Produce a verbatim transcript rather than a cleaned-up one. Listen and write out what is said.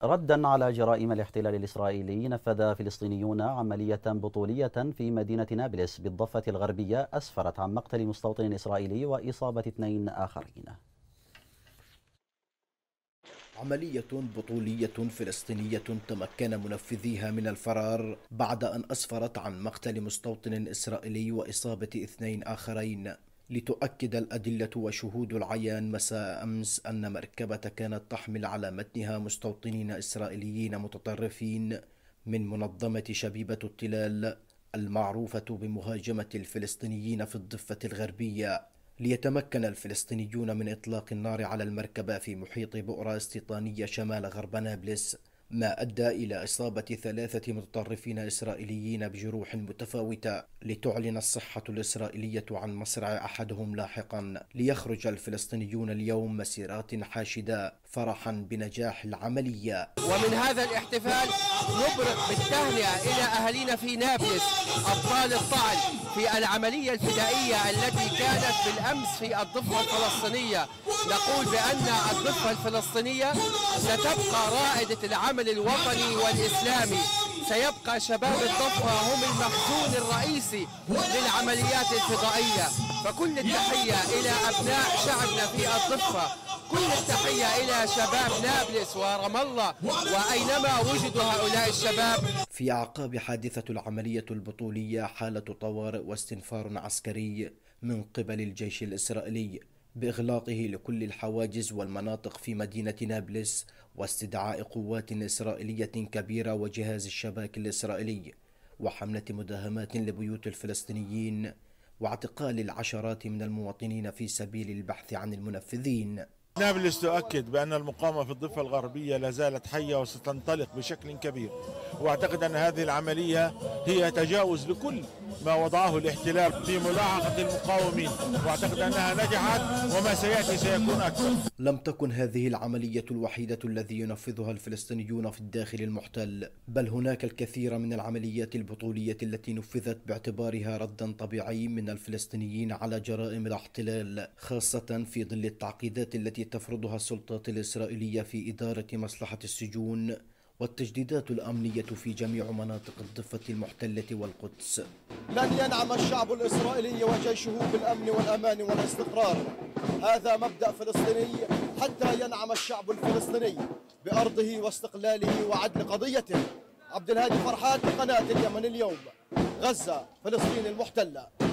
ردا على جرائم الاحتلال الإسرائيلي، نفذ فلسطينيون عملية بطولية في مدينة نابلس بالضفة الغربية أسفرت عن مقتل مستوطن إسرائيلي وإصابة اثنين آخرين. عملية بطولية فلسطينية تمكن منفذيها من الفرار بعد أن أسفرت عن مقتل مستوطن إسرائيلي وإصابة اثنين آخرين، لتؤكد الأدلة وشهود العيان مساء أمس أن مركبة كانت تحمل على متنها مستوطنين إسرائيليين متطرفين من منظمة شبيبة التلال المعروفة بمهاجمة الفلسطينيين في الضفة الغربية، ليتمكن الفلسطينيون من إطلاق النار على المركبة في محيط بؤرة استيطانية شمال غرب نابلس، ما أدى إلى إصابة ثلاثة متطرفين إسرائيليين بجروح متفاوتة، لتعلن الصحة الإسرائيلية عن مصرع أحدهم لاحقا، ليخرج الفلسطينيون اليوم مسيرات حاشدة فرحا بنجاح العملية. ومن هذا الاحتفال نبرق بالتهنئة إلى أهالينا في نابلس أبطال الطعن في العملية الفدائية التي كانت بالأمس في الضفة الفلسطينية. نقول بأن الضفة الفلسطينية ستبقى رائدة العمل الوطني والإسلامي، سيبقى شباب الضفة هم المخزون الرئيسي للعمليات الفضائية، فكل التحية إلى أبناء شعبنا في الضفة، كل التحية إلى شباب نابلس ورام الله وأينما وجدوا هؤلاء الشباب. في أعقاب حادثة العملية البطولية حالة طوارئ واستنفار عسكري من قبل الجيش الإسرائيلي بإغلاقه لكل الحواجز والمناطق في مدينة نابلس، واستدعاء قوات إسرائيلية كبيرة وجهاز الشباك الإسرائيلي، وحملة مداهمات لبيوت الفلسطينيين، واعتقال العشرات من المواطنين في سبيل البحث عن المنفذين. نابلس تؤكد بأن المقاومة في الضفة الغربية لا زالت حية وستنطلق بشكل كبير، وأعتقد أن هذه العملية هي تجاوز لكل ما وضعه الاحتلال في ملاحقة المقاومين، وأعتقد أنها نجحت وما سيأتي سيكون أكثر. لم تكن هذه العملية الوحيدة الذي ينفذها الفلسطينيون في الداخل المحتل، بل هناك الكثير من العمليات البطولية التي نفذت باعتبارها ردا طبيعي من الفلسطينيين على جرائم الاحتلال، خاصة في ظل التعقيدات التي تفرضها السلطات الإسرائيلية في إدارة مصلحة السجون والتجديدات الأمنية في جميع مناطق الضفة المحتلة والقدس. لن ينعم الشعب الإسرائيلي وجيشه بالأمن والأمان والاستقرار، هذا مبدأ فلسطيني، حتى ينعم الشعب الفلسطيني بأرضه واستقلاله وعدل قضيته. عبد الهادي فرحات، قناة اليمن اليوم، غزة، فلسطين المحتلة.